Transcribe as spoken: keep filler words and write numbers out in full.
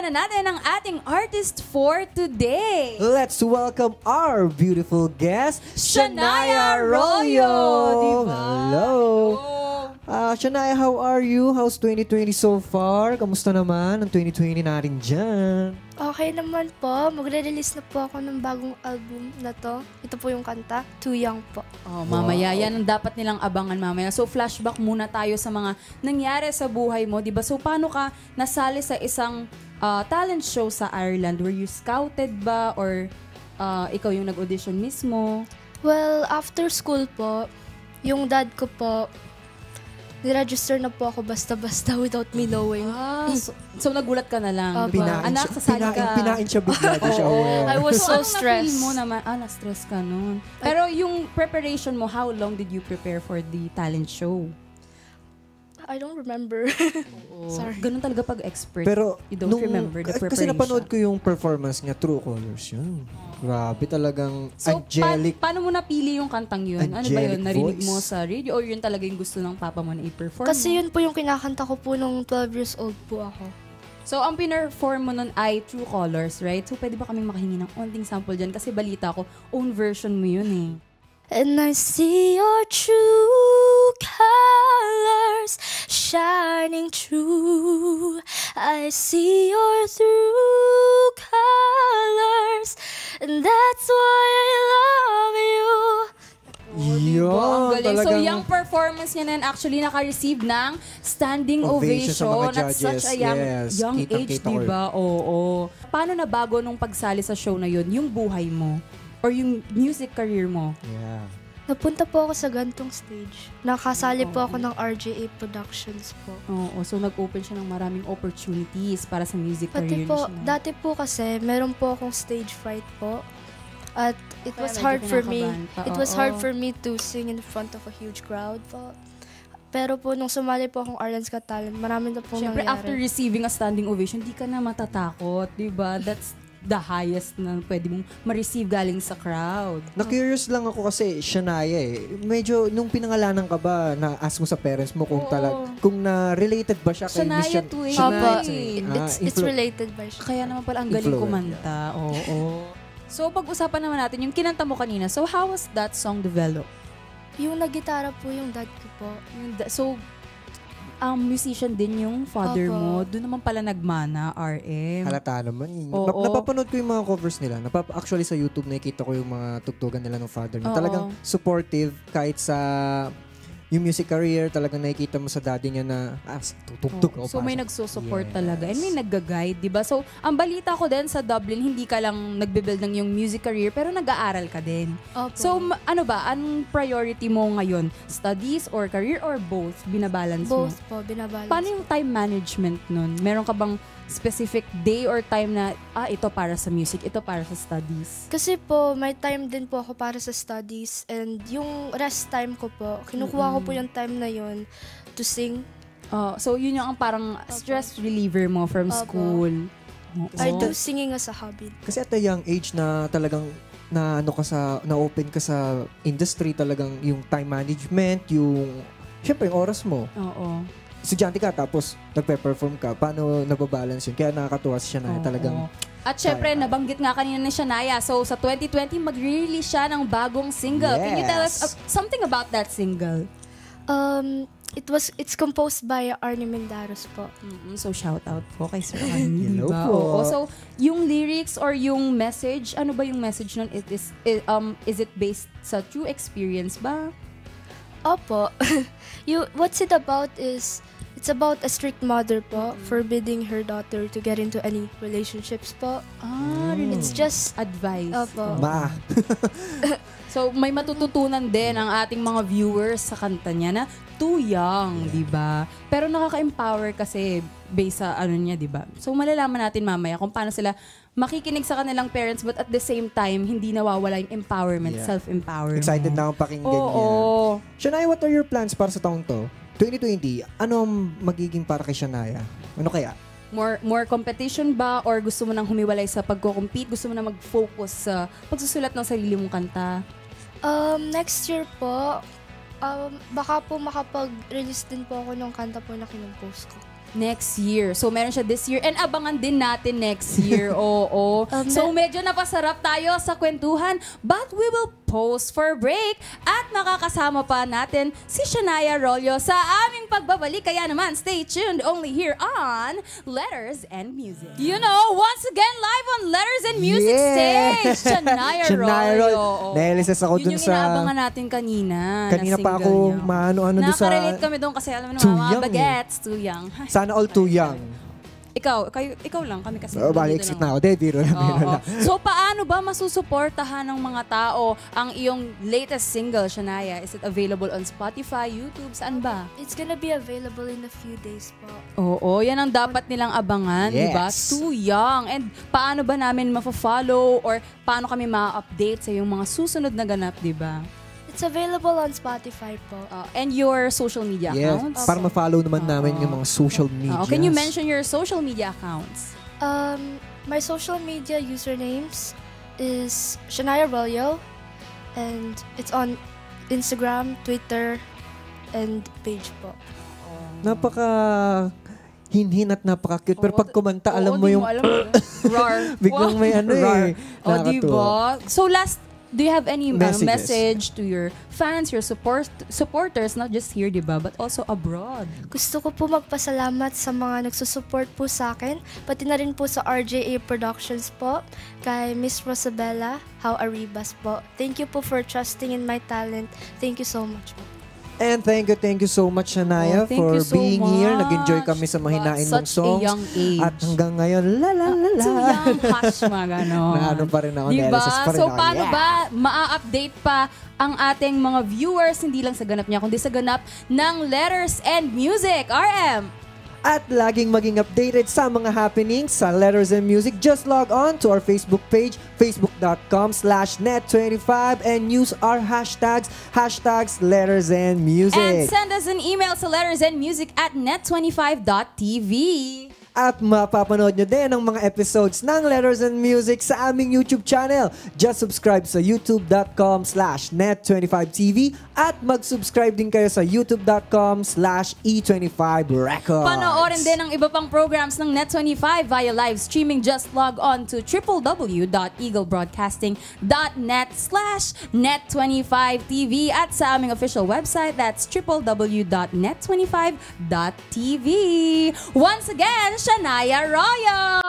na natin ang ating artist for today. Let's welcome our beautiful guest, Shaniah Rollo. Diba? Hello. Uh, Shaniah, how are you? How's twenty twenty so far? Kamusta naman ang twenty twenty natin dyan? Okay naman po. Magre-release na po ako ng bagong album na to. Ito po yung kanta, Too Young po. Oh, mamaya, wow. Yan ang dapat nilang abangan mamaya. So, flashback muna tayo sa mga nangyari sa buhay mo, diba? So, paano ka nasali sa isang uh, talent show sa Ireland? Were you scouted ba? Or uh, ikaw yung nag-audition mismo? Well, after school po, yung dad ko po, niregister na po ako basta-basta without me knowing. Ah, so, so nagulat ka na lang. Uh, diba? Anak, sasali ka. Pinain siya bigla. Di siya aware. I was so, so stressed. mo naman, ah, na-stress ka nun. Pero yung preparation mo, how long did you prepare for the talent show? I don't remember. Sorry. Ganun talaga pag expert. Pero you don't nung, remember the preparation. Kasi napanood ko yung performance niya, True Colors yun. Grabe talagang so, angelic. Pa- paano mo napili yung kantang yun? Ano ba yun? Narinig voice. mo sa radio? Or yun talaga yung gusto ng papa mo na i-perform? Kasi yun po yung kinakanta ko po nung twelve years old po ako. So, ang pinerform mo nun ay True Colors, right? So, pwede ba kaming makahingi ng onting sample dyan? Kasi balita ko, own version mo yun eh. And I see your true colors shining true. I see your true colors, and that's why I love you. Oh, diba? Ang galing. Talagang... So, yung performance niya na yan actually naka-receive ng standing ovation, ovation at such a young, yes. young Kitang age, kita diba? Oo, oo. Paano nabago nung pagsali sa show na yun, yung buhay mo? Or yung music career mo? Yeah. Napunta po ako sa gantong stage. Nakasali oh, po ako ng R J A Productions po. Oo, so nag-open siya ng maraming opportunities para sa music Pati career po, niya. dati po kasi, meron po akong stage fright po. At it Kaya was hard for me. pa. It Oo, was hard oo. for me to sing in front of a huge crowd po. Pero po, nung sumali po akong Ireland's Got Talent, marami na po Siyempre, nangyari. after receiving a standing ovation, di ka na matatakot, di ba? That's the highest na pwede mong ma-receive galing sa crowd. Na-curious lang ako kasi, Shaniah eh. Medyo, nung pinangalanan ka ba, na-ask mo sa parents mo kung Oo. talag, kung na-related ba siya kay Shaniah Miss Shan- to eh. Shaniah. Opo. eh. Ah, It's, it's influ- related by siya. Kaya naman pala ang galing Influence, kumanta. Oo. So, pag-usapan naman natin yung kinanta mo kanina. So, how was that song developed? Yung nagitara po yung dad ko po. Yung da- so, ang um, musician din yung father Opo. mo. Doon naman pala nagmana, R M. Halata naman. Oo. Nap- napapanood ko yung mga covers nila. Napap- actually sa YouTube nakikita ko yung mga tugtugan nila ng father niya. Oo. Talagang supportive kahit sa yung music career. Talagang nakikita mo sa daddy niya na ah, tutugtog ako. So, may pasok. nagsusupport Yes. talaga. And may nagga-guide, di ba? So, ang balita ko din sa Dublin, hindi ka lang nagbe-build ng yung music career, pero nag-aaral ka din. Opo. So, ma- ano ba? Anong priority mo ngayon? Studies or career or both? Binabalance mo? Both po, binabalance. Paano yung time management nun? Meron ka bang specific day or time na, ah, ito para sa music, ito para sa studies? Kasi po, may time din po ako para sa studies and yung rest time ko po, kinukuha ko po yung time na yun to sing. Uh, so, yun yung ang parang stress reliever mo from Opo. school. I Oo. do singing as a hobby. Kasi at a young age na talagang na ano ka sa na-open ka sa industry, talagang yung time management, yung syempre yung oras mo. Oo. Estudyante ka tapos nagpe-perform ka, paano nababalance yun? Kaya nakakatuwa si Shaniah Oo. talagang. At syempre, Kaya. nabanggit nga kanina ni Shaniah. So, sa twenty twenty, mag-release siya ng bagong single. Can you tell us uh, something about that single? Um, it was, it's composed by Arnie Mendaros po. Mm-hmm. So, shout out po kay Sir Arnie. Hello diba? po. Oo. So, yung lyrics or yung message, ano ba yung message nun? It is, it, um, is it based sa true experience ba? Opo. you, what's it about is, it's about a strict mother po, Mm-hmm. forbidding her daughter to get into any relationships po. Ah, Mm. It's just, advice. Opo. Ma. So, may matututunan din ang ating mga viewers sa kanta niya na too young, di ba? Pero nakaka-empower kasi based sa ano niya, di ba? So, malalaman natin mamaya kung paano sila makikinig sa kanilang parents but at the same time, hindi nawawala yung empowerment, Yeah. self-empowerment. Excited na akong pakinggan Oo. niya. Shaniah, what are your plans para sa taong to? twenty twenty, ano ang magiging para kay Shaniah? Ano kaya? More more competition ba or gusto mo nang humiwalay sa pagko-compete? Gusto mo na mag-focus sa pagsusulat ng sarili mong kanta? um, next year po, um, baka po makapag-release din po ako ng kanta po na kinompose ko. next year. So, meron siya this year. And abangan din natin next year. Oo. Um, So, medyo napasarap tayo sa kwentuhan. But we will pause for break. At makakasama pa natin si Shaniah Rollo sa aming pagbabalik. Kaya naman, stay tuned only here on Letters and Music. You know, once again, live on Letters and Music Yeah. stage. Shaniah Shaniah Rollo. Rollo. Oo. Nailisis ako Yun dun yung sa... inaabangan natin kanina. Kanina na pa single ako niya. maano-ano dun sa... Nakaka-relate kami doon kasi alam mo Too naman, mga young eh. bagets, too young. Sana all too young. Ikaw, kayo, ikaw lang, kami kasi. Oh, bali, dito exit lang. na ako. De, biro lang, biro Oo. lang. So, paano ba masusuportahan ng mga tao ang iyong latest single, Shaniah? Is it available on Spotify, YouTube, saan ba? It's gonna be available in a few days po. Oo, yan ang dapat nilang abangan, di ba? Yes. Too young. And paano ba namin ma-follow or paano kami ma-update sa yung mga susunod na ganap, di ba? It's available on Spotify po. Uh, and your social media Yes. accounts? Para ma-follow naman namin Oo. yung mga social media. Uh, can you mention your social media accounts? Um, my social media usernames is Shaniah Rollo, and it's on Instagram, Twitter, and page po. Napaka hinhin at napaka-cute. Pero Oo, pag kumanta, oo, alam mo di yung... alam mo. Rar. Biglang may ano eh. Rar. O, Nakakatuwa. di ba? So last, do you have any uh, Messages. message to your fans, your support supporters, not just here, di ba, but also abroad? Gusto ko po magpasalamat sa mga nagsusupport po sa akin, pati na rin po sa R J A Productions po, kay Miss Rosabella, How Arribas po. Thank you po for trusting in my talent. Thank you so much po. And thank you, thank you so much, Shaniah, Oh, thank for you so being here. much. Nag-enjoy kami sa mahinain mong Such songs. a young age. At hanggang ngayon, la la la la. Too young, hush, mga ganon. Na ano pa rin ako, diba? Nelisas pa rin So, ako. paano Yeah. ba maa-update pa ang ating mga viewers, hindi lang sa ganap niya, kundi sa ganap ng Letters and Music? R M! At laging maging updated sa mga happenings sa Letters and Music, just log on to our Facebook page, facebook.com slash net25 and use our hashtags, hashtags Letters and Music. And send us an email sa lettersandmusic at net twenty-five dot t v. At mapapanood nyo din ang mga episodes ng Letters and Music sa aming YouTube channel. Just subscribe sa youtube.com slash net25tv at mag-subscribe din kayo sa youtube.com slash e25records. Panoorin din ang iba pang programs ng net twenty-five via live streaming. Just log on to w w w dot eaglebroadcasting dot net slash net twenty-five t v at sa aming official website, that's w w w dot net twenty-five dot t v. Once again, Shaniah Rollo!